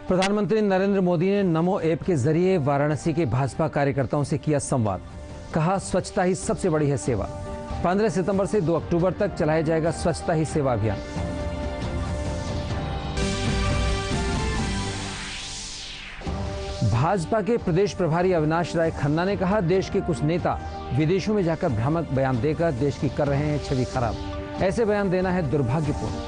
प्रधानमंत्री नरेंद्र मोदी ने नमो ऐप के जरिए वाराणसी के भाजपा कार्यकर्ताओं से किया संवाद। कहा, स्वच्छता ही सबसे बड़ी है सेवा। 15 सितंबर से 2 अक्टूबर तक चलाया जाएगा स्वच्छता ही सेवा अभियान। भाजपा के प्रदेश प्रभारी अविनाश राय खन्ना ने कहा, देश के कुछ नेता विदेशों में जाकर भ्रामक बयान देकर देश की कर रहे हैं छवि खराब। ऐसे बयान देना है दुर्भाग्यपूर्ण।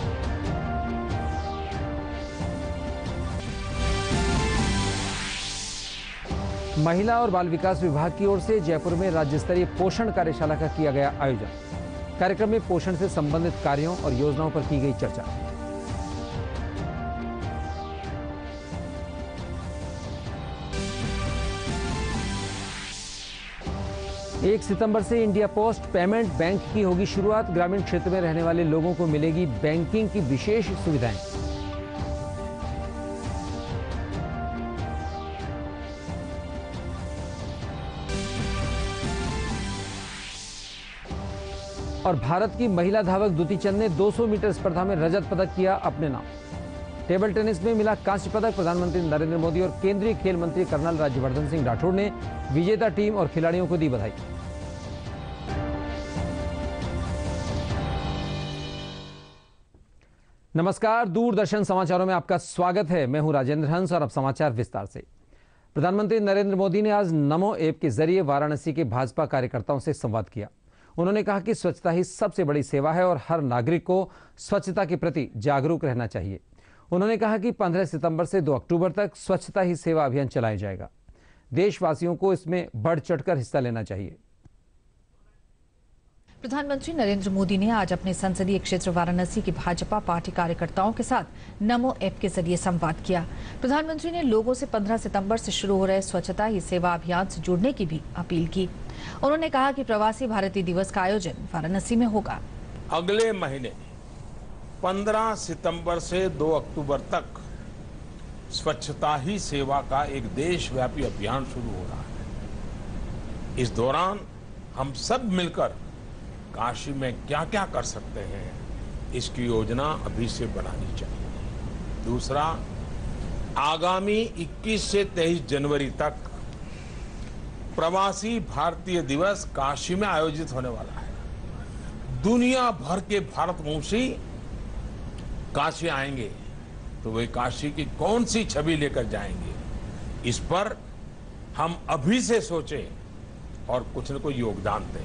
महिला और बाल विकास विभाग की ओर से जयपुर में राज्य स्तरीय पोषण कार्यशाला का किया गया आयोजन। कार्यक्रम में पोषण से संबंधित कार्यों और योजनाओं पर की गई चर्चा। एक सितंबर से इंडिया पोस्ट पेमेंट बैंक की होगी शुरुआत। ग्रामीण क्षेत्र में रहने वाले लोगों को मिलेगी बैंकिंग की विशेष सुविधाएं। और भारत की महिला धावक द्युति चंद ने 200 मीटर स्पर्धा में रजत पदक किया अपने नाम। टेबल टेनिस में मिला कांस्य पदक। प्रधानमंत्री नरेंद्र मोदी और केंद्रीय खेल मंत्री कर्नल राज्यवर्धन सिंह राठौड़ ने विजेता टीम और खिलाड़ियों को दी बधाई। नमस्कार, दूरदर्शन समाचारों में आपका स्वागत है। मैं हूं राजेंद्र हंस और अब समाचार विस्तार से। प्रधानमंत्री नरेंद्र मोदी ने आज नमो ऐप के जरिए वाराणसी के भाजपा कार्यकर्ताओं से संवाद किया। उन्होंने कहा कि स्वच्छता ही सबसे बड़ी सेवा है और हर नागरिक को स्वच्छता के प्रति जागरूक रहना चाहिए। उन्होंने कहा कि 15 सितंबर से 2 अक्टूबर तक स्वच्छता ही सेवा अभियान चलाया जाएगा। देशवासियों को इसमें बढ़ चढ़कर हिस्सा लेना चाहिए। प्रधानमंत्री नरेंद्र मोदी ने आज अपने संसदीय क्षेत्र वाराणसी के भाजपा पार्टी कार्यकर्ताओं के साथ नमो ऐप के जरिए संवाद किया। प्रधानमंत्री ने लोगों से 15 सितंबर से शुरू हो रहे स्वच्छता ही सेवा अभियान से जुड़ने की भी अपील की। उन्होंने कहा कि प्रवासी भारतीय दिवस का आयोजन वाराणसी में होगा। अगले महीने 15 सितंबर से 2 अक्टूबर तक स्वच्छता ही सेवा का एक देशव्यापी अभियान शुरू हो रहा है। इस दौरान हम सब मिलकर काशी में क्या क्या कर सकते हैं, इसकी योजना अभी से बनानी चाहिए। दूसरा, आगामी 21 से 23 जनवरी तक प्रवासी भारतीय दिवस काशी में आयोजित होने वाला है। दुनिया भर के भारतवंशी काशी आएंगे तो वे काशी की कौन सी छवि लेकर जाएंगे, इस पर हम अभी से सोचें और कुछ न कुछ योगदान दें।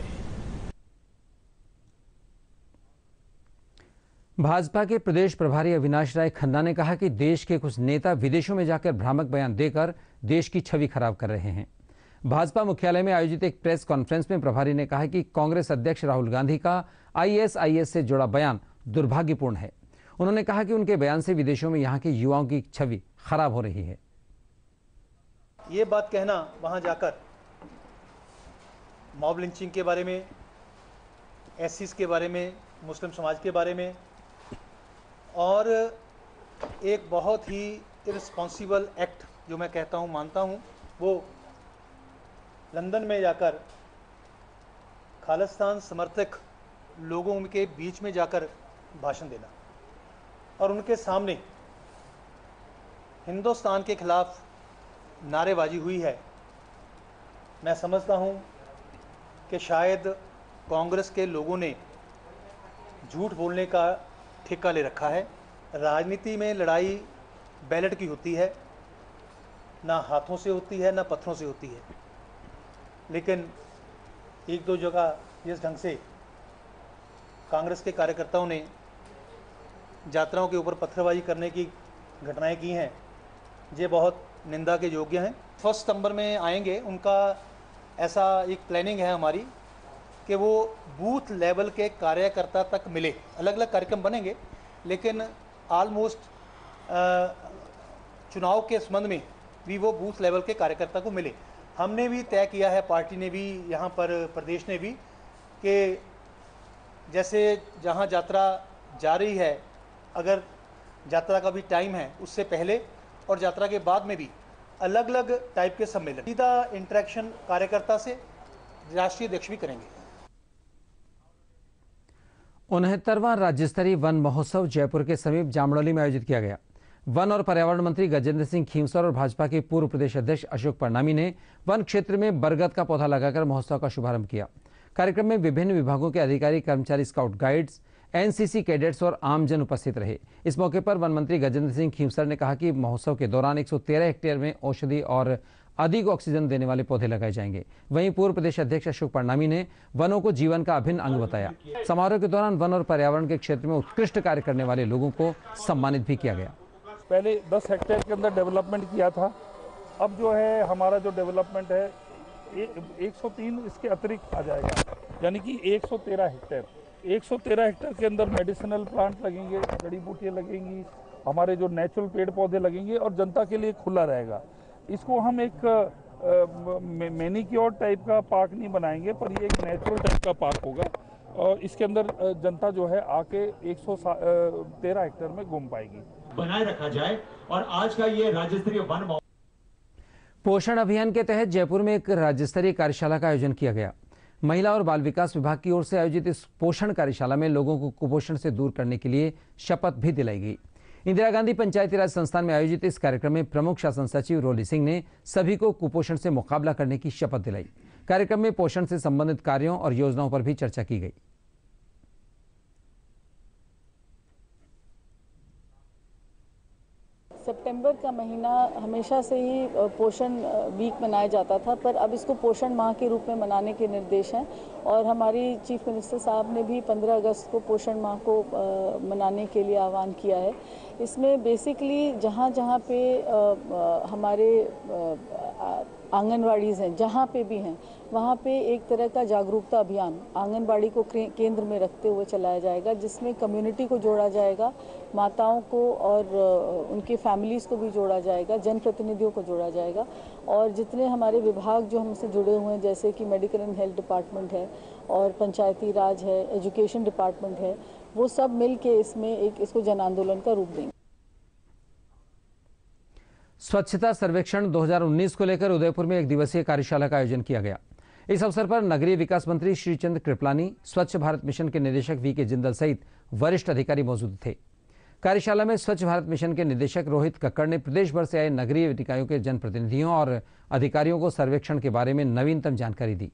भाजपा के प्रदेश प्रभारी अविनाश राय खन्ना ने कहा कि देश के कुछ नेता विदेशों में जाकर भ्रामक बयान देकर देश की छवि खराब कर रहे हैं। भाजपा मुख्यालय में आयोजित एक प्रेस कॉन्फ्रेंस में प्रभारी ने कहा कि कांग्रेस अध्यक्ष राहुल गांधी का आईएसआईएस से जुड़ा बयान दुर्भाग्यपूर्ण है। उन्होंने कहा कि उनके बयान से विदेशों में यहां के युवाओं की छवि खराब हो रही है। ये बात कहना वहां जाकर मॉब लिंचिंग के बारे में, एससीज के बारे में, मुस्लिम समाज के बारे में और एक बहुत ही इररिस्पॉन्सिबल एक्ट जो मैं कहता हूं, मानता हूं, वो लंदन में जाकर खालिस्तान समर्थक लोगों के बीच में जाकर भाषण देना और उनके सामने हिंदुस्तान के खिलाफ नारेबाजी हुई है। मैं समझता हूं कि शायद कांग्रेस के लोगों ने झूठ बोलने का ठेका ले रखा है। राजनीति में लड़ाई बैलेट की होती है, ना हाथों से होती है ना पत्थरों से होती है। लेकिन एक दो जगह जिस ढंग से कांग्रेस के कार्यकर्ताओं ने यात्राओं के ऊपर पत्थरबाजी करने की घटनाएं की हैं, ये बहुत निंदा के योग्य हैं। 1 सितंबर में आएंगे, उनका ऐसा एक प्लानिंग है हमारी कि वो बूथ लेवल के कार्यकर्ता तक मिले। अलग अलग कार्यक्रम बनेंगे लेकिन ऑलमोस्ट चुनाव के संबंध में भी वो बूथ लेवल के कार्यकर्ता को मिले। हमने भी तय किया है, पार्टी ने भी, यहाँ पर प्रदेश ने भी, कि जैसे जहाँ यात्रा जा रही है, अगर यात्रा का भी टाइम है उससे पहले और यात्रा के बाद में भी अलग अलग टाइप के सम्मेलन, सीधा इंटरेक्शन कार्यकर्ता से राष्ट्रीय अध्यक्ष भी करेंगे। 69वां राज्य स्तरीय वन महोत्सव जयपुर के समीप जामड़ौली में आयोजित किया गया। वन और पर्यावरण मंत्री गजेंद्र सिंह खींवसर और भाजपा के पूर्व प्रदेश अध्यक्ष अशोक परनामी ने वन क्षेत्र में बरगद का पौधा लगाकर महोत्सव का शुभारंभ किया। कार्यक्रम में विभिन्न विभागों के अधिकारी, कर्मचारी, स्काउट गाइड्स, एनसीसी कैडेट्स और आमजन उपस्थित रहे। इस मौके पर वन मंत्री गजेंद्र सिंह खींवसर ने कहा कि महोत्सव के दौरान 113 हेक्टेयर में औषधि और अधिक ऑक्सीजन देने वाले पौधे लगाए जाएंगे। वहीं पूर्व प्रदेश अध्यक्ष अशोक परनामी ने वनों को जीवन का अभिन्न अंग बताया। समारोह के दौरान वन और पर्यावरण के क्षेत्र में उत्कृष्ट कार्य करने वाले लोगों को सम्मानित भी किया गया। पहले 10 हेक्टेयर के अंदर डेवलपमेंट किया था, अब जो है हमारा जो डेवलपमेंट है 103 इसके अतिरिक्त आ जाएगा, यानी कि 113 हेक्टेयर। 113 हेक्टेयर के अंदर मेडिसिनल प्लांट लगेंगे, जड़ी बूटियाँ लगेंगी, हमारे जो नेचुरल पेड़ पौधे लगेंगे और जनता के लिए खुला रहेगा। इसको हम एक मैनिक्योर टाइप का पार्क नहीं बनाएंगे, पर ये एक नेचुरल टाइप का पार्क होगा और इसके अंदर जनता जो है आके 113 हेक्टेयर में घूम पाएगी। बनाए रखा जाए। और आज का ये राज्य स्तरीय वन पोषण अभियान के तहत जयपुर में एक राज्य स्तरीय कार्यशाला का आयोजन किया गया। महिला और बाल विकास विभाग की ओर से आयोजित इस पोषण कार्यशाला में लोगों को कुपोषण से दूर करने के लिए शपथ भी दिलाई गई। इंदिरा गांधी पंचायती राज संस्थान में आयोजित इस कार्यक्रम में प्रमुख शासन सचिव रोली सिंह ने सभी को कुपोषण से मुकाबला करने की शपथ दिलाई। कार्यक्रम में पोषण से संबंधित कार्यों और योजनाओं पर भी चर्चा की गई। सितंबर का महीना हमेशा से ही पोषण वीक मनाया जाता था, पर अब इसको पोषण माह के रूप में मनाने के निर्देश हैं और हमारी चीफ मिनिस्टर साहब ने भी 15 अगस्त को पोषण माह को मनाने के लिए आह्वान किया है। इसमें बेसिकली जहाँ जहाँ पे हमारे आंगनवाड़ीज़ हैं, जहाँ पे भी हैं, वहाँ पे एक तरह का जागरूकता अभियान आंगनबाड़ी को केंद्र में रखते हुए चलाया जाएगा, जिसमें कम्युनिटी को जोड़ा जाएगा, माताओं को और उनके फैमिलीज़ को भी जोड़ा जाएगा, जनप्रतिनिधियों को जोड़ा जाएगा और जितने हमारे विभाग जो हमसे जुड़े हुए हैं, जैसे कि मेडिकल एंड हेल्थ डिपार्टमेंट है और पंचायती राज है, एजुकेशन डिपार्टमेंट है, वो सब मिल के इसको जन आंदोलन का रूप देंगे। स्वच्छता सर्वेक्षण 2019 को लेकर उदयपुर में एक दिवसीय कार्यशाला का आयोजन किया गया। इस अवसर पर नगरीय विकास मंत्री श्रीचंद कृपलानी, स्वच्छ भारत मिशन के निदेशक वी के जिंदल सहित वरिष्ठ अधिकारी मौजूद थे। कार्यशाला में स्वच्छ भारत मिशन के निदेशक रोहित कक्कड़ ने प्रदेश भर से आए नगरीय निकायों के जनप्रतिनिधियों और अधिकारियों को सर्वेक्षण के बारे में नवीनतम जानकारी दी।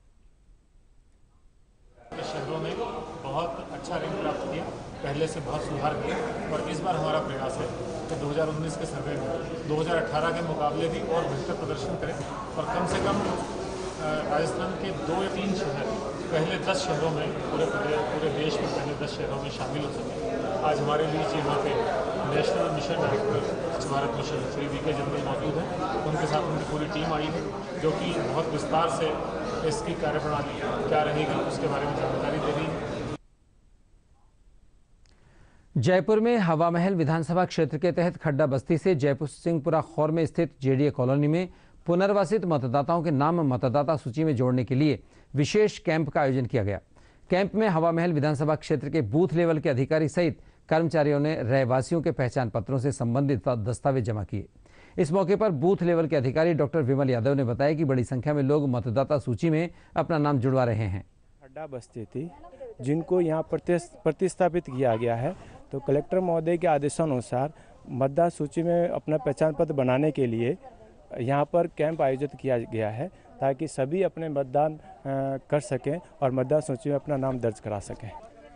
शहरों ने बहुत अच्छा रैंक प्राप्त किया, पहले से बहुत सुधार किया और इस बार हमारा प्रयास है कि 2019 के सर्वे में 2018 के मुकाबले भी और बेहतर प्रदर्शन करें और कम से कम राजस्थान के 2 या 3 शहर पहले 10 शहरों में पूरे देश में पहले 10 शहरों में शामिल हो सके। आज हमारे बीच यहाँ पे नेशनल मिशन डायरेक्टर स्वच्छ भारत मिशन श्री वी के जिंदल मौजूद हैं। उनके साथ उनकी पूरी टीम आई है जो कि बहुत विस्तार से इसकी कार्यप्रणाली क्या रहेगी उसके बारे में जानकारी दे रही है। जयपुर में हवा महल विधानसभा क्षेत्र के तहत खड्डा बस्ती से जयपुर सिंहपुरा खौर में स्थित जेडीए कॉलोनी में पुनर्वासित मतदाताओं के नाम मतदाता सूची में जोड़ने के लिए विशेष कैंप का आयोजन किया गया। कैंप में हवा महल विधानसभा क्षेत्र के बूथ लेवल के अधिकारी सहित कर्मचारियों ने रहवासियों के पहचान पत्रों से संबंधित दस्तावेज जमा किए। इस मौके पर बूथ लेवल के अधिकारी डॉक्टर विमल यादव ने बताया कि बड़ी संख्या में लोग मतदाता सूची में अपना नाम जुड़वा रहे हैं। खड्डा बस्ती थी जिनको यहाँ प्रतिस्थापित किया गया है, तो कलेक्टर महोदय के आदेशानुसार मतदाता सूची में अपना पहचान पत्र बनाने के लिए यहाँ पर कैंप आयोजित किया गया है ताकि सभी अपने मतदान कर सकें और मतदाता सूची में अपना नाम दर्ज करा सकें।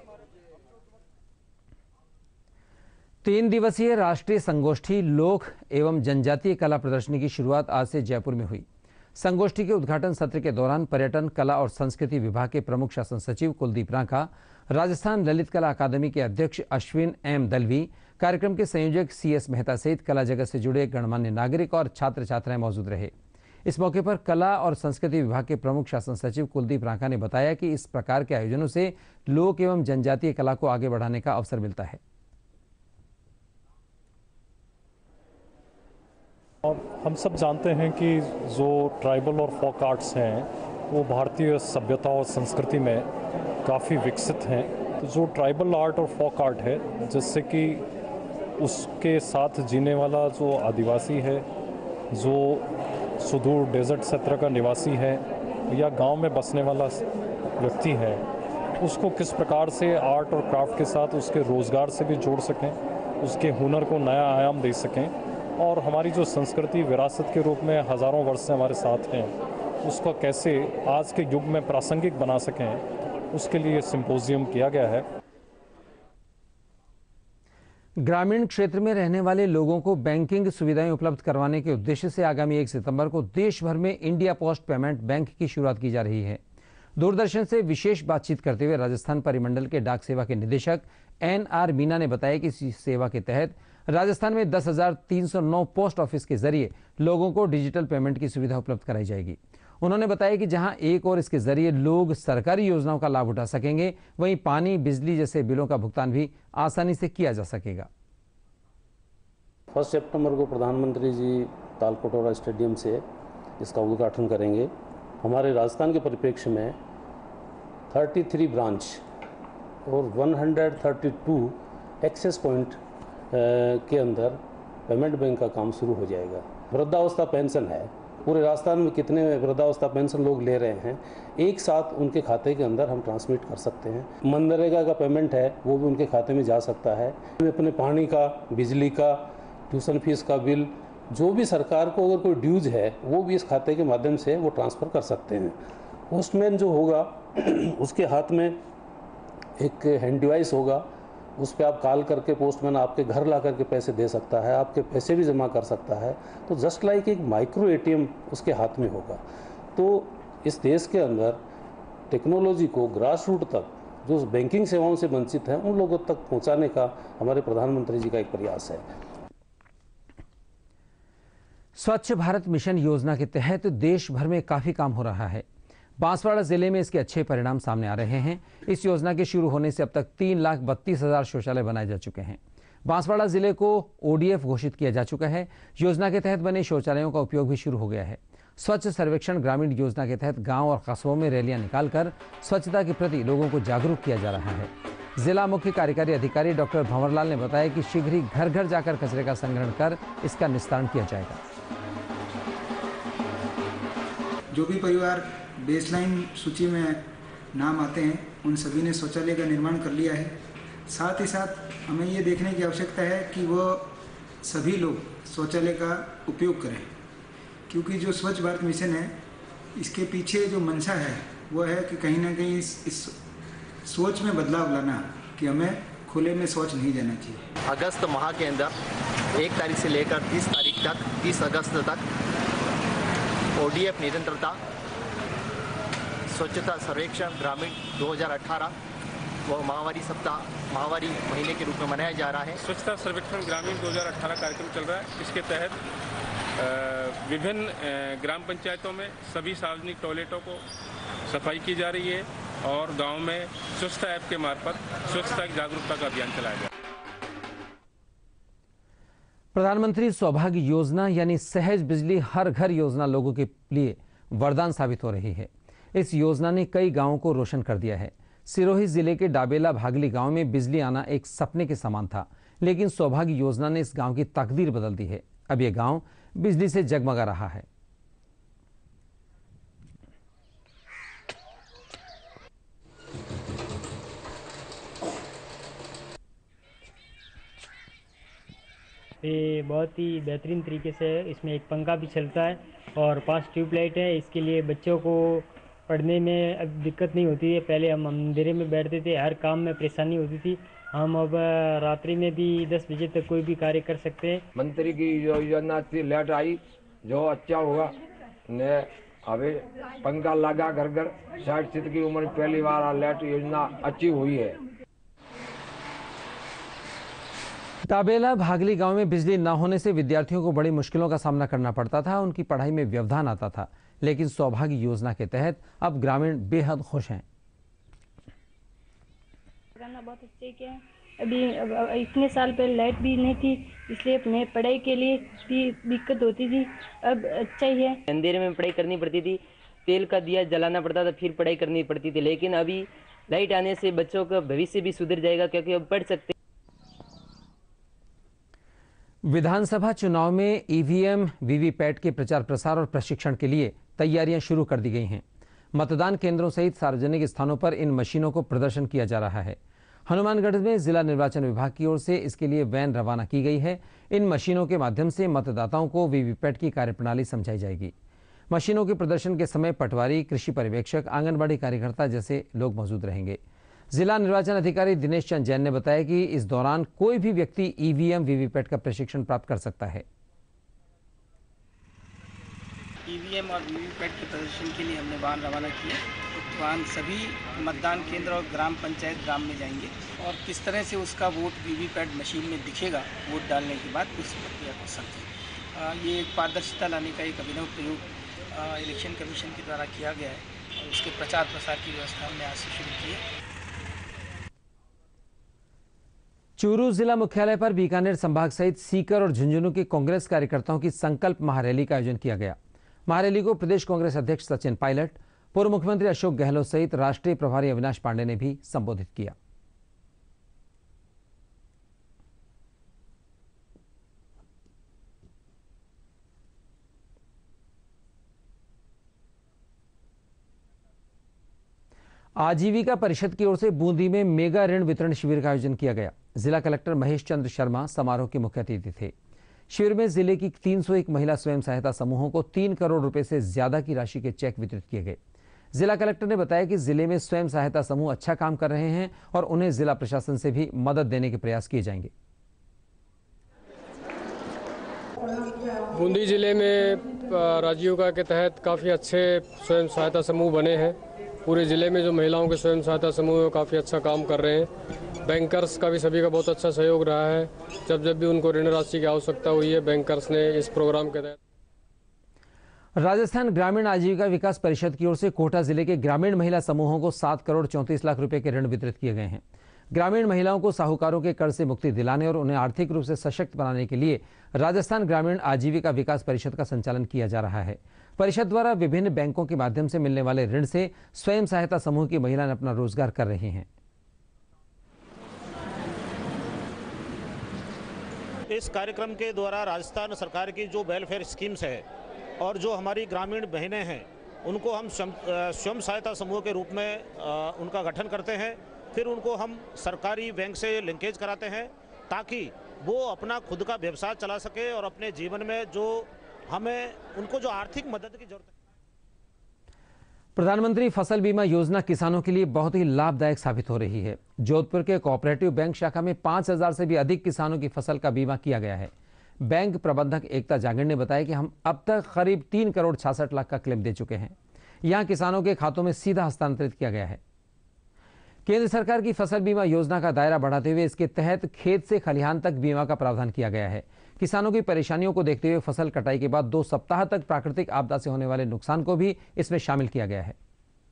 3 दिवसीय राष्ट्रीय संगोष्ठी लोक एवं जनजातीय कला प्रदर्शनी की शुरुआत आज से जयपुर में हुई। संगोष्ठी के उद्घाटन सत्र के दौरान पर्यटन, कला और संस्कृति विभाग के प्रमुख शासन सचिव कुलदीप रांका, राजस्थान ललित कला अकादमी के अध्यक्ष अश्विन एम दलवी, कार्यक्रम के संयोजक CS मेहता सहित कला जगत से जुड़े गणमान्य नागरिक और छात्र छात्राएं मौजूद रहे। इस मौके पर कला और संस्कृति विभाग के प्रमुख शासन सचिव कुलदीप रांका ने बताया कि इस प्रकार के आयोजनों से लोक एवं जनजातीय कला को आगे बढ़ाने का अवसर मिलता है। हम सब जानते हैं कि जो ट्राइबल और फोक आर्ट्स हैं वो भारतीय सभ्यता और संस्कृति में काफ़ी विकसित हैं। तो जो ट्राइबल आर्ट और फोक आर्ट है, जिससे कि उसके साथ जीने वाला जो आदिवासी है, जो सुदूर डेजर्ट क्षेत्र का निवासी है या गांव में बसने वाला व्यक्ति है, उसको किस प्रकार से आर्ट और क्राफ्ट के साथ उसके रोज़गार से भी जोड़ सकें उसके हुनर को नया आयाम दे सकें और हमारी जो संस्कृति विरासत के रूप में हज़ारों वर्ष से हमारे साथ हैं उसको कैसे आज के युग में प्रासंगिक बना सकें, उसके लिए सिंपोजियम किया गया है। ग्रामीण क्षेत्र में रहने वाले लोगों को बैंकिंग सुविधाएं उपलब्ध करवाने के उद्देश्य से आगामी 1 सितंबर को देश भर में इंडिया पोस्ट पेमेंट बैंक की शुरुआत की जा रही है। दूरदर्शन से विशेष बातचीत करते हुए राजस्थान परिमंडल के डाक सेवा के निदेशक NR मीना ने बताया कि इस सेवा के तहत राजस्थान में 10,309 पोस्ट ऑफिस के जरिए लोगों को डिजिटल पेमेंट की सुविधा उपलब्ध कराई जाएगी। उन्होंने बताया कि जहां एक और इसके जरिए लोग सरकारी योजनाओं का लाभ उठा सकेंगे, वहीं पानी, बिजली जैसे बिलों का भुगतान भी आसानी से किया जा सकेगा। 1 सितंबर को प्रधानमंत्री जी तालकटोरा स्टेडियम से इसका उद्घाटन करेंगे। हमारे राजस्थान के परिप्रेक्ष्य में 33 ब्रांच और 132 एक्सेस पॉइंट के अंदर पेमेंट बैंक का काम शुरू हो जाएगा। वृद्धावस्था पेंशन है, पूरे राजस्थान में कितने वृद्धावस्था पेंशन लोग ले रहे हैं, एक साथ उनके खाते के अंदर हम ट्रांसमिट कर सकते हैं। मनरेगा का पेमेंट है वो भी उनके खाते में जा सकता है। अपने पानी का, बिजली का, ट्यूशन फीस का बिल, जो भी सरकार को अगर कोई ड्यूज है वो भी इस खाते के माध्यम से वो ट्रांसफ़र कर सकते हैं। पोस्टमैन जो होगा उसके हाथ में एक हैंड डिवाइस होगा, उस पर आप कॉल करके पोस्टमैन आपके घर ला करके पैसे दे सकता है, आपके पैसे भी जमा कर सकता है। तो जस्ट लाइक एक माइक्रो ATM उसके हाथ में होगा। तो इस देश के अंदर टेक्नोलॉजी को ग्रास रूट तक, जो बैंकिंग सेवाओं से वंचित हैं, उन लोगों तक पहुंचाने का हमारे प्रधानमंत्री जी का एक प्रयास है। स्वच्छ भारत मिशन योजना के तहत देश भर में काफी काम हो रहा है। बांसवाड़ा जिले में इसके अच्छे परिणाम सामने आ रहे हैं। इस योजना के शुरू होने से अब तक 3,32,000 शौचालय बनाए जा चुके हैं। बांसवाड़ा जिले को ODF घोषित किया जा चुका है। योजना के तहत बने शौचालयों का उपयोग भी शुरू हो गया है। स्वच्छ सर्वेक्षण ग्रामीण योजना के तहत गांव और कस्बों में रैलियां निकालकर स्वच्छता के प्रति लोगों को जागरूक किया जा रहा है। जिला मुख्य कार्यकारी अधिकारी डॉक्टर भंवरलाल ने बताया कि शीघ्र ही घर घर जाकर कचरे का संग्रहण कर इसका निस्तारण किया जाएगा। जो भी परिवार बेसलाइन सूची में नाम आते हैं उन सभी ने शौचालय का निर्माण कर लिया है। साथ ही साथ हमें ये देखने की आवश्यकता है कि वो सभी लोग शौचालय का उपयोग करें, क्योंकि जो स्वच्छ भारत मिशन है इसके पीछे जो मंशा है वो है कि कहीं ना कहीं इस सोच में बदलाव लाना कि हमें खुले में शौच नहीं जाना चाहिए। अगस्त माह के अंदर 1 तारीख से लेकर 30 तारीख तक, 30 अगस्त तक ODF निरंतरता स्वच्छता सर्वेक्षण ग्रामीण 2018 वो महावारी सप्ताह, महावारी महीने के रूप में मनाया जा रहा है। स्वच्छता सर्वेक्षण ग्रामीण 2018 कार्यक्रम चल रहा है। इसके तहत विभिन्न ग्राम पंचायतों में सभी सार्वजनिक टॉयलेटों को सफाई की जा रही है और गांव में स्वच्छता ऐप के मार्फत स्वच्छता की जागरूकता का अभियान चलाया जा रहा है। प्रधानमंत्री सौभाग्य योजना यानी सहज बिजली हर घर योजना लोगों के लिए वरदान साबित हो रही है। इस योजना ने कई गांवों को रोशन कर दिया है। सिरोही जिले के डाबेला भागली गांव में बिजली आना एक सपने के समान था, लेकिन सौभाग्य योजना ने इस गांव की तकदीर बदल दी है। अब यह गांव बिजली से जगमगा रहा है। ये बहुत ही बेहतरीन तरीके से है। इसमें एक पंखा भी चलता है और 5 ट्यूबलाइट है। इसके लिए बच्चों को पढ़ने में अब दिक्कत नहीं होती है। पहले हम अंधेरे में बैठते थे, हर काम में परेशानी होती थी। हम अब रात्रि में भी 10 बजे तक कोई भी कार्य कर सकते हैं। मंत्री की योजना से लेट आई जो अच्छा होगा ने अभी पंखा लगा घर घर। 60 की उम्र में पहली बार लेट योजना अच्छी हुई है। डाबेला भागली गांव में बिजली न होने से विद्यार्थियों को बड़ी मुश्किलों का सामना करना पड़ता था। उनकी पढ़ाई में व्यवधान आता था, लेकिन सौभाग्य योजना के तहत अब ग्रामीण बेहद खुश हैं। बहुत अच्छे के अभी इतने साल पहले लाइट भी नहीं थी, इसलिए अपने पढ़ाई के लिए भी दिक्कत होती थी। अब अच्छा ही है। अंधेरे में पढ़ाई करनी पड़ती थी, तेल का दिया जलाना पड़ता था, फिर पढ़ाई करनी पड़ती थी। लेकिन अभी लाइट आने से बच्चों का भविष्य भी सुधर जाएगा, क्योंकि अब पढ़ सकते। विधानसभा चुनाव में ईवीएम वीवीपैट के प्रचार प्रसार और प्रशिक्षण के लिए तैयारियां शुरू कर दी गई हैं। मतदान केंद्रों सहित सार्वजनिक स्थानों पर इन मशीनों को प्रदर्शन किया जा रहा है। हनुमानगढ़ में जिला निर्वाचन विभाग की ओर से इसके लिए वैन रवाना की गई है। इन मशीनों के माध्यम से मतदाताओं को वीवीपैट की कार्यप्रणाली समझाई जाएगी। मशीनों के प्रदर्शन के समय पटवारी, कृषि पर्यवेक्षक, आंगनबाड़ी कार्यकर्ता जैसे लोग मौजूद रहेंगे। जिला निर्वाचन अधिकारी दिनेश चंद जैन ने बताया कि इस दौरान कोई भी व्यक्ति ईवीएम वीवीपैट का प्रशिक्षण प्राप्त कर सकता है। ईवीएम और वीवीपैट के प्रदर्शन के लिए हमने वाहन रवाना किए। वाहन सभी मतदान केंद्र और ग्राम पंचायत ग्राम में जाएंगे और किस तरह से उसका वोट वीवीपैट मशीन में दिखेगा वोट डालने के बाद उस प्रक्रिया को समझें। ये एक पारदर्शिता लाने का एक अभिनव प्रयोग इलेक्शन कमीशन के द्वारा किया गया है और उसके प्रचार प्रसार की व्यवस्था हमने आज से शुरू की है। चूरू जिला मुख्यालय पर बीकानेर संभाग सहित सीकर और झुंझुनू के कांग्रेस कार्यकर्ताओं की संकल्प महारैली का आयोजन किया गया। महारैली को प्रदेश कांग्रेस अध्यक्ष सचिन पायलट, पूर्व मुख्यमंत्री अशोक गहलोत सहित राष्ट्रीय प्रभारी अविनाश पांडे ने भी संबोधित किया। आजीविका परिषद की ओर से बूंदी में मेगा ऋण वितरण शिविर का आयोजन किया गया। जिला कलेक्टर महेश चंद्र शर्मा समारोह के मुख्य अतिथि थे। शिविर में जिले की 301 महिला स्वयं सहायता समूहों को 3 करोड़ रुपए से ज्यादा की राशि के चेक वितरित किए गए। जिला कलेक्टर ने बताया कि जिले में स्वयं सहायता समूह अच्छा काम कर रहे हैं और उन्हें जिला प्रशासन से भी मदद देने के प्रयास किए जाएंगे। बूंदी जिले में आजीविका के तहत काफ़ी अच्छे स्वयं सहायता समूह बने हैं। पूरे ज़िले में जो महिलाओं के स्वयं सहायता समूह है काफ़ी अच्छा काम कर रहे हैं। बैंकर्स का भी सभी का बहुत अच्छा सहयोग रहा है। जब भी उनको ऋण राशि की आवश्यकता हुई है, बैंकर्स ने इस प्रोग्राम के तहत। राजस्थान ग्रामीण आजीविका विकास परिषद की ओर से कोटा जिले के ग्रामीण महिला समूहों को 7 करोड़ 34 लाख रुपए के ऋण वितरित किए गए हैं। ग्रामीण महिलाओं को साहूकारों के कर्ज से मुक्ति दिलाने और उन्हें आर्थिक रूप से सशक्त बनाने के लिए राजस्थान ग्रामीण आजीविका विकास परिषद का संचालन किया जा रहा है। परिषद द्वारा विभिन्न बैंकों के माध्यम से मिलने वाले ऋण से स्वयं सहायता समूह की महिलाएं अपना रोजगार कर रही हैं। इस कार्यक्रम के द्वारा राजस्थान सरकार की जो वेलफेयर स्कीम्स है और जो हमारी ग्रामीण बहनें हैं उनको हम स्वयं सहायता समूह के रूप में उनका गठन करते हैं। फिर उनको हम सरकारी बैंक से लिंकेज कराते हैं ताकि वो अपना खुद का व्यवसाय चला सके और अपने जीवन में जो हमें उनको जो आर्थिक मदद की जरूरत है। प्रधानमंत्री फसल बीमा योजना किसानों के लिए बहुत ही लाभदायक साबित हो रही है। जोधपुर के कोऑपरेटिव बैंक शाखा में 5000 से भी अधिक किसानों की फसल का बीमा किया गया है। बैंक प्रबंधक एकता जागड़ ने बताया कि हम अब तक करीब 3 करोड़ 66 लाख का क्लेम दे चुके हैं। यहां किसानों के खातों में सीधा हस्तांतरित किया गया है। केंद्र सरकार की फसल बीमा योजना का दायरा बढ़ाते हुए इसके तहत खेत से खलिहान तक बीमा का प्रावधान किया गया है। किसानों की परेशानियों को देखते हुए फसल कटाई के बाद 2 सप्ताह तक प्राकृतिक आपदा से होने वाले नुकसान को भी इसमें शामिल किया गया है।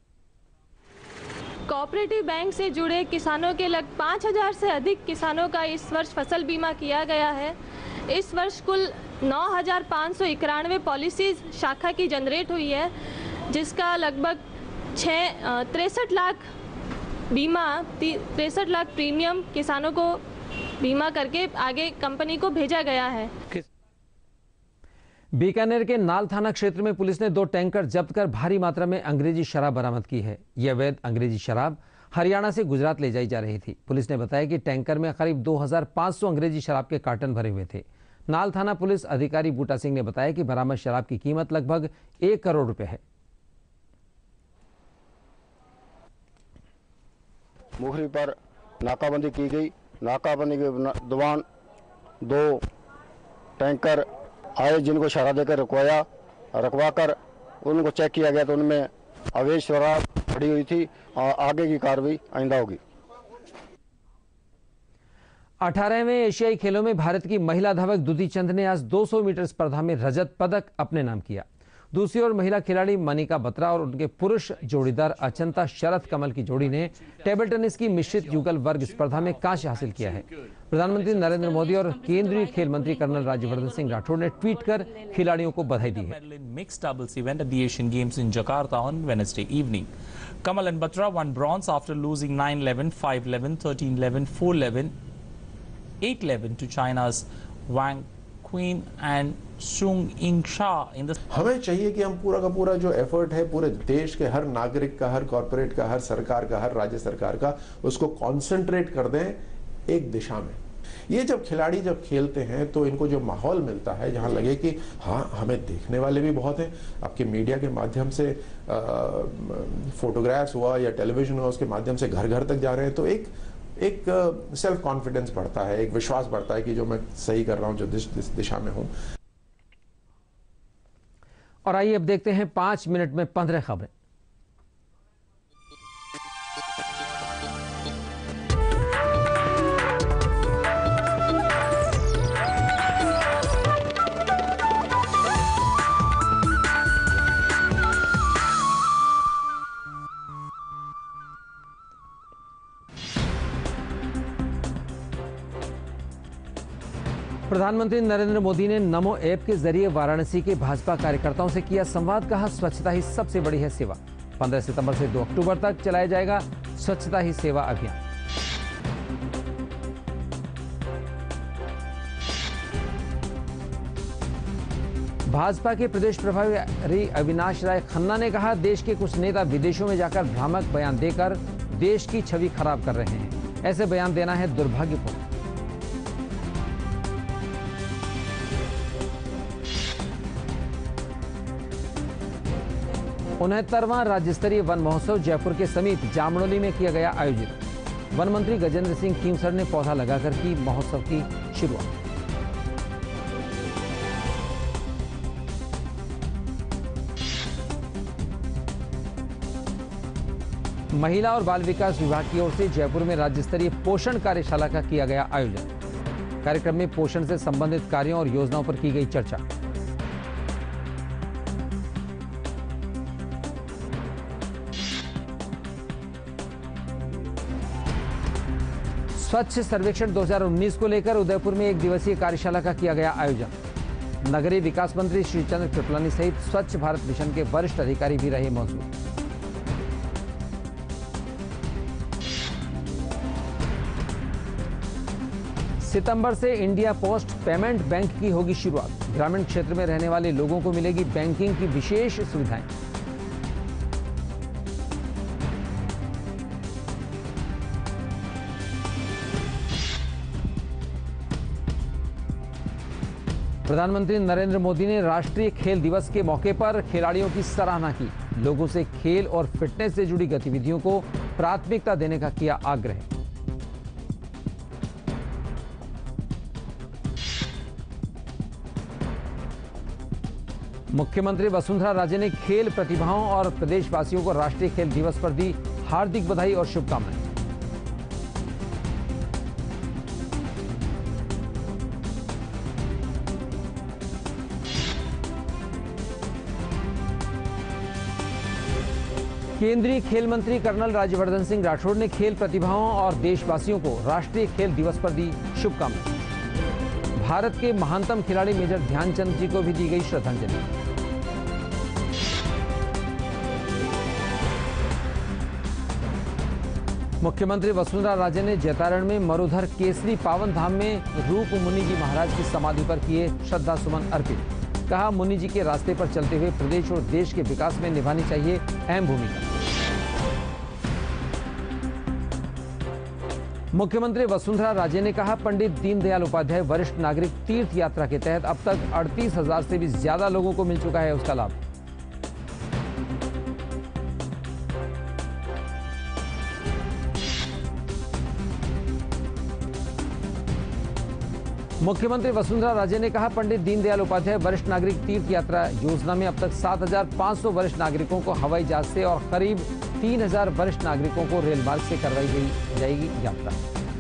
कोऑपरेटिव बैंक से जुड़े किसानों के लगभग 5000 से अधिक किसानों का इस वर्ष फसल बीमा किया गया है। इस वर्ष कुल 9591 पॉलिसीज शाखा की जनरेट हुई है, जिसका लगभग 63 लाख बीमा 63 लाख प्रीमियम किसानों को बीमा करके आगे कंपनी को भेजा गया है। बीकानेर के नाल थाना क्षेत्र में पुलिस ने 2 टैंकर जब्त कर भारी मात्रा में अंग्रेजी शराब बरामद की है। यह अवैध अंग्रेजी शराब हरियाणा से गुजरात ले जाई जा रही थी। पुलिस ने बताया कि टैंकर में करीब 2500 अंग्रेजी शराब के कार्टन भरे हुए थे। नाल थाना पुलिस अधिकारी बूटा सिंह ने बताया कि बरामद शराब की कीमत लगभग 1 करोड़ रुपए है। मुखरी पर नाकाबंदी की गई। नाकाबंदी के दौरान 2 टैंकर आए जिनको इशारा देकर रुकवाकर उनको चेक किया गया तो उनमें अवैध शराब पड़ी हुई थी और आगे की कार्रवाई आइंदा होगी। 18वें एशियाई खेलों में भारत की महिला धावक दुती चंद ने आज 200 मीटर स्पर्धा में रजत पदक अपने नाम किया। दूसरी ओर महिला खिलाड़ी मनिका बत्रा और उनके पुरुष जोड़ीदार अचंता शरद कमल की जोड़ी ने टेबल टेनिस की मिश्रित युगल वर्ग स्पर्धा में कांस्य हासिल किया है। प्रधानमंत्री नरेंद्र मोदी और केंद्रीय खेल मंत्री कर्नल राज्यवर्धन सिंह राठौड़ ने ट्वीट कर खिलाड़ियों को बधाई दी है। Mixed doubles event at the Asian Games in Jakarta on Wednesday evening. Kamal and Batra won bronze after losing 9-11, 5-11, 13-11, 4-11, 8-11 to China's Wang Qin and Sung Ing Shah in the... हमें चाहिए कि हम पूरा का पूरा जो एफर्ट है पूरे देश के हर नागरिक का, हर कॉर्पोरेट का, हर सरकार का, हर राज्य सरकार का, उसको कॉन्सेंट्रेट कर दें एक दिशा में। ये जब खिलाड़ी जब खेलते हैं तो इनको जो माहौल मिलता है जहां लगे कि हाँ हमें देखने वाले भी बहुत हैं, आपके मीडिया के माध्यम से फोटोग्राफ्स हुआ या टेलीविजन हुआ उसके माध्यम से घर घर तक जा रहे हैं, तो एक सेल्फ कॉन्फिडेंस बढ़ता है, एक विश्वास बढ़ता है कि जो मैं सही कर रहा हूं, जो दिशा में हूं। और आइए अब देखते हैं 5 मिनट में 15 खबरें। प्रधानमंत्री नरेंद्र मोदी ने नमो ऐप के जरिए वाराणसी के भाजपा कार्यकर्ताओं से किया संवाद। कहा, स्वच्छता ही सबसे बड़ी है सेवा। 15 सितंबर से 2 अक्टूबर तक चलाया जाएगा स्वच्छता ही सेवा अभियान। भाजपा के प्रदेश प्रभारी अविनाश राय खन्ना ने कहा, देश के कुछ नेता विदेशों में जाकर भ्रामक बयान देकर देश की छवि खराब कर रहे हैं। ऐसे बयान देना है दुर्भाग्यपूर्ण। 69वां राज्य स्तरीय वन महोत्सव जयपुर के समीप जामड़ोली में किया गया आयोजित। वन मंत्री गजेंद्र सिंह खींवसर ने पौधा लगाकर की महोत्सव की शुरुआत। महिला और बाल विकास विभाग की ओर से जयपुर में राज्य स्तरीय पोषण कार्यशाला का किया गया आयोजन। कार्यक्रम में पोषण से संबंधित कार्यों और योजनाओं पर की गई चर्चा। स्वच्छ सर्वेक्षण 2019 को लेकर उदयपुर में 1 दिवसीय कार्यशाला का किया गया आयोजन। नगरीय विकास मंत्री श्री चंद्र कृपलानी सहित स्वच्छ भारत मिशन के वरिष्ठ अधिकारी भी रहे मौजूद। सितंबर से इंडिया पोस्ट पेमेंट बैंक की होगी शुरुआत। ग्रामीण क्षेत्र में रहने वाले लोगों को मिलेगी बैंकिंग की विशेष सुविधाएं। प्रधानमंत्री नरेंद्र मोदी ने राष्ट्रीय खेल दिवस के मौके पर खिलाड़ियों की सराहना की। लोगों से खेल और फिटनेस से जुड़ी गतिविधियों को प्राथमिकता देने का किया आग्रह। मुख्यमंत्री वसुंधरा राजे ने खेल प्रतिभाओं और प्रदेशवासियों को राष्ट्रीय खेल दिवस पर दी हार्दिक बधाई और शुभकामनाएं। केंद्रीय खेल मंत्री कर्नल राज्यवर्धन सिंह राठौड़ ने खेल प्रतिभाओं और देशवासियों को राष्ट्रीय खेल दिवस पर दी शुभकामनाएं। भारत के महानतम खिलाड़ी मेजर ध्यानचंद जी को भी दी गई श्रद्धांजलि। मुख्यमंत्री वसुंधरा राजे ने जैतारण में मरुधर केसरी पावन धाम में रूप मुनि जी महाराज की समाधि पर किए श्रद्धा सुमन अर्पित। कहा, मुनि जी के रास्ते पर चलते हुए प्रदेश और देश के विकास में निभानी चाहिए अहम भूमिका। मुख्यमंत्री वसुंधरा राजे ने कहा, पंडित दीनदयाल उपाध्याय वरिष्ठ नागरिक तीर्थ यात्रा के तहत अब तक 38,000 से भी ज्यादा लोगों को मिल चुका है उसका लाभ। मुख्यमंत्री वसुंधरा राजे ने कहा, पंडित दीनदयाल उपाध्याय वरिष्ठ नागरिक तीर्थ यात्रा योजना में अब तक 7,500 वरिष्ठ नागरिकों को हवाई जहाज से और करीब 3,000 वरिष्ठ नागरिकों को रेल मार्ग से करवाई जाएगी यात्रा।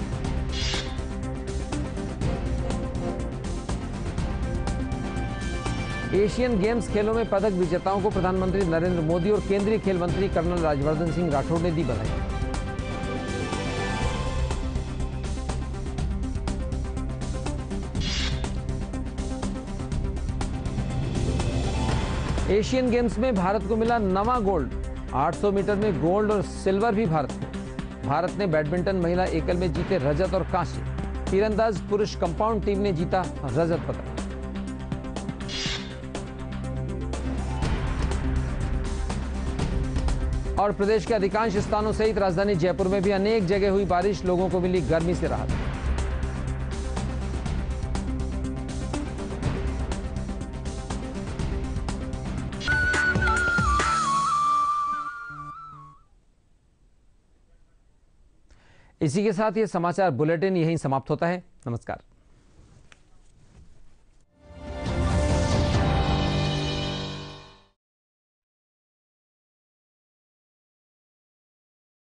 एशियन गेम्स खेलों में पदक विजेताओं को प्रधानमंत्री नरेंद्र मोदी और केंद्रीय खेल मंत्री कर्नल राज्यवर्धन सिंह राठौड़ ने दी बधाई। एशियन गेम्स में भारत को मिला नवा गोल्ड। 800 मीटर में गोल्ड और सिल्वर भी भारत को। भारत ने बैडमिंटन महिला एकल में जीते रजत और कांस्य। तीरंदाज पुरुष कंपाउंड टीम ने जीता रजत पदक। और प्रदेश के अधिकांश स्थानों सहित राजधानी जयपुर में भी अनेक जगह हुई बारिश, लोगों को मिली गर्मी से राहत। इसी के साथ ये समाचार बुलेटिन यहीं समाप्त होता है। नमस्कार।